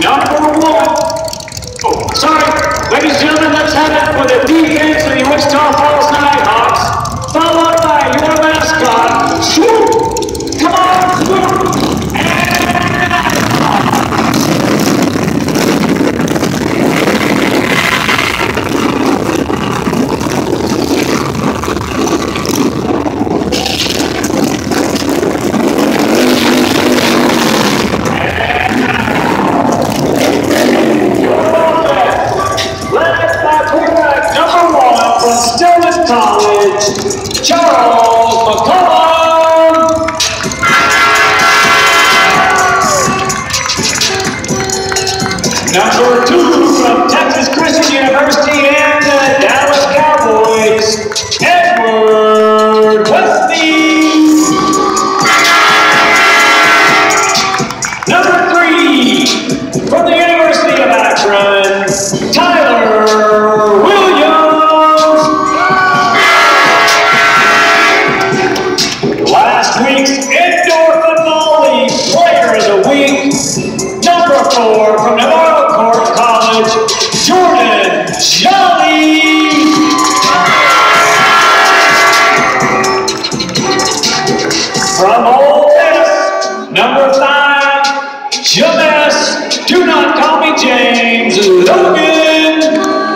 Number 1. Oh, sorry. Ladies and gentlemen, let's have it for the defense of the Wichita Falls Nighthawks, followed by your mascot, Swoop. Come on, Swoop. Number 2 from Texas Christian University and the Dallas Cowboys, Wf.tx. Number 3 from the University of Akron, Tyler Williams. Last week's Indoor Football League Player of the Week, number 4 from the Jordan Jolly. From Ole Miss, number 5, James, do not call me James Logan.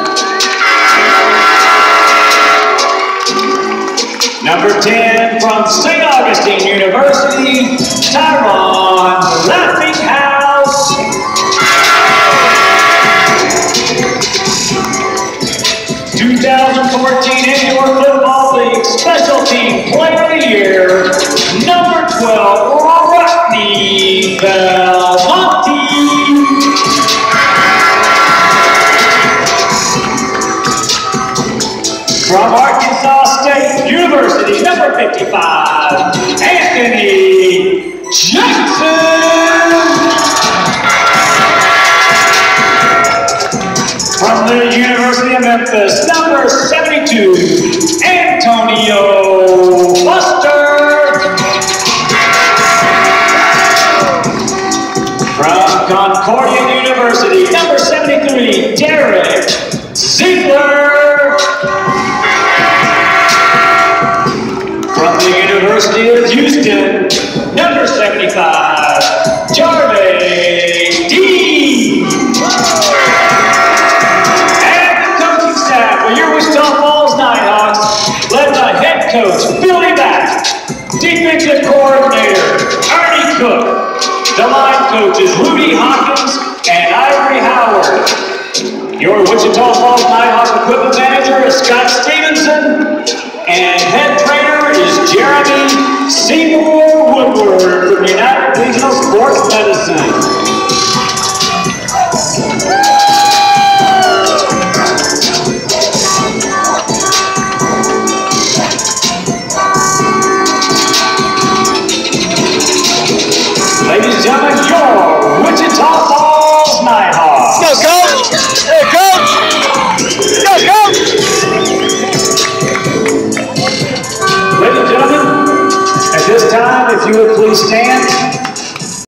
Number 10 from St. Augustine University, Tyron Laughing House. 2014 Indoor Football League Special Team Player of the Year, number 12, Rodney Belmonte. From Arkansas State University, number 55, Anthony Jackson. From the University of Memphis, number 72, Antonio Buster. From Concordia University, number 73, Derek Ziegler. From the University of Houston, number 75, Jarvey D. Your Wichita Falls Nighthawks, led by head coach Billy Back, defensive coordinator Ernie Cook, the line coaches Rudy Hawkins and Ivory Howard. Your Wichita Falls Nighthawks equipment manager is Scott Stevenson, and head trainer is Jeremy